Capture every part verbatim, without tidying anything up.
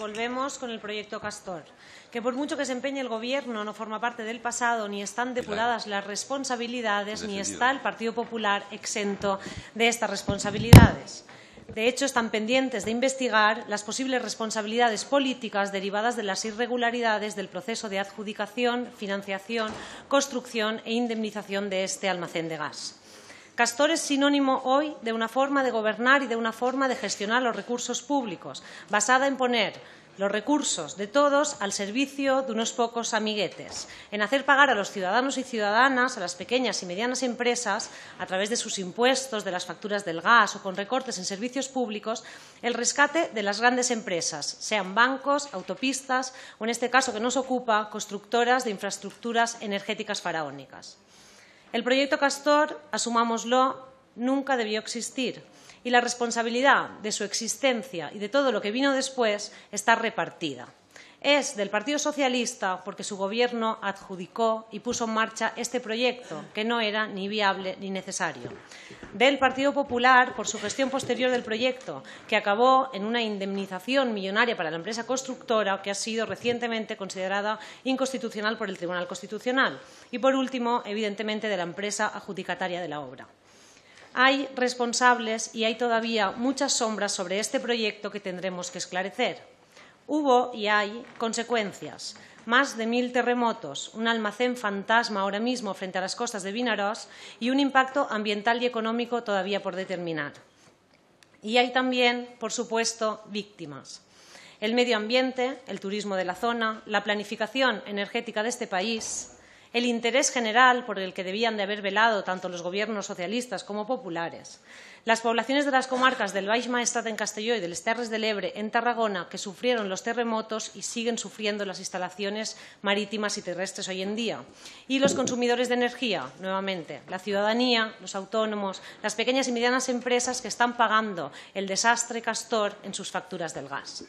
volvemos con el proyecto Castor, que por mucho que se empeñe el Gobierno no forma parte del pasado, ni están depuradas las responsabilidades, ni está el Partido Popular exento de estas responsabilidades. De hecho, están pendientes de investigar las posibles responsabilidades políticas derivadas de las irregularidades del proceso de adjudicación, financiación, construcción e indemnización de este almacén de gas. Castor es sinónimo hoy de una forma de gobernar y de una forma de gestionar los recursos públicos, basada en poner los recursos de todos al servicio de unos pocos amiguetes, en hacer pagar a los ciudadanos y ciudadanas, a las pequeñas y medianas empresas, a través de sus impuestos, de las facturas del gas o con recortes en servicios públicos, el rescate de las grandes empresas, sean bancos, autopistas o, en este caso que nos ocupa, constructoras de infraestructuras energéticas faraónicas. El proyecto Castor, asumámoslo, nunca debió existir y la responsabilidad de su existencia y de todo lo que vino después está repartida. Es del Partido Socialista porque su Gobierno adjudicó y puso en marcha este proyecto, que no era ni viable ni necesario. Del Partido Popular por su gestión posterior del proyecto, que acabó en una indemnización millonaria para la empresa constructora, que ha sido recientemente considerada inconstitucional por el Tribunal Constitucional. Y, por último, evidentemente, de la empresa adjudicataria de la obra. Hay responsables y hay todavía muchas sombras sobre este proyecto que tendremos que esclarecer. Hubo y hay consecuencias. Más de mil terremotos, un almacén fantasma ahora mismo frente a las costas de Vinaròs y un impacto ambiental y económico todavía por determinar. Y hay también, por supuesto, víctimas. El medio ambiente, el turismo de la zona, la planificación energética de este país, el interés general por el que debían de haber velado tanto los gobiernos socialistas como populares, las poblaciones de las comarcas del Baix Maestrat en Castelló y del Terres de l'Ebre en Tarragona que sufrieron los terremotos y siguen sufriendo las instalaciones marítimas y terrestres hoy en día, y los consumidores de energía, nuevamente, la ciudadanía, los autónomos, las pequeñas y medianas empresas que están pagando el desastre Castor en sus facturas del gas.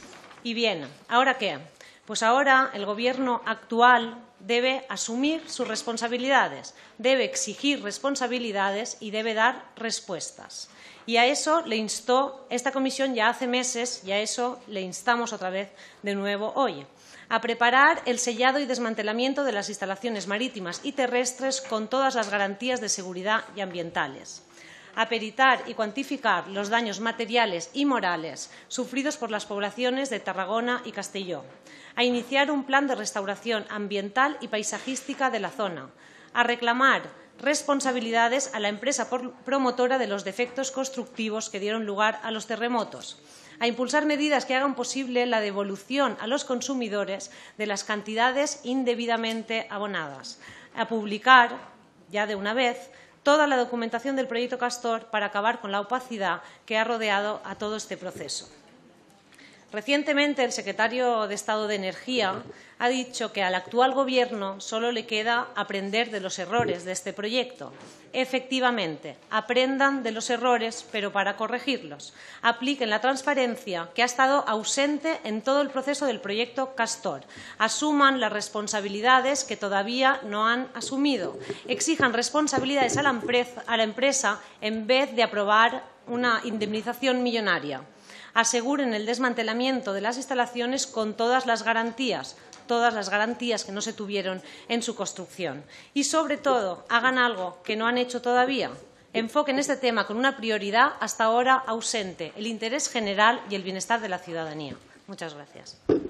Y bien, ¿ahora qué? Pues ahora el Gobierno actual debe asumir sus responsabilidades, debe exigir responsabilidades y debe dar respuestas. Y a eso le instó esta comisión ya hace meses y a eso le instamos otra vez de nuevo hoy. A preparar el sellado y desmantelamiento de las instalaciones marítimas y terrestres con todas las garantías de seguridad y ambientales. A peritar y cuantificar los daños materiales y morales sufridos por las poblaciones de Tarragona y Castelló, a iniciar un plan de restauración ambiental y paisajística de la zona, a reclamar responsabilidades a la empresa promotora de los defectos constructivos que dieron lugar a los terremotos, a impulsar medidas que hagan posible la devolución a los consumidores de las cantidades indebidamente abonadas, a publicar, ya de una vez, toda la documentación del proyecto Castor para acabar con la opacidad que ha rodeado a todo este proceso. Recientemente, el secretario de Estado de Energía ha dicho que al actual Gobierno solo le queda aprender de los errores de este proyecto. Efectivamente, aprendan de los errores, pero para corregirlos. Apliquen la transparencia que ha estado ausente en todo el proceso del proyecto Castor. Asuman las responsabilidades que todavía no han asumido. Exijan responsabilidades a la empresa, a la empresa en vez de aprobar una indemnización millonaria. Aseguren el desmantelamiento de las instalaciones con todas las garantías, todas las garantías que no se tuvieron en su construcción. Y, sobre todo, hagan algo que no han hecho todavía. Enfoquen este tema con una prioridad hasta ahora ausente, el interés general y el bienestar de la ciudadanía. Muchas gracias.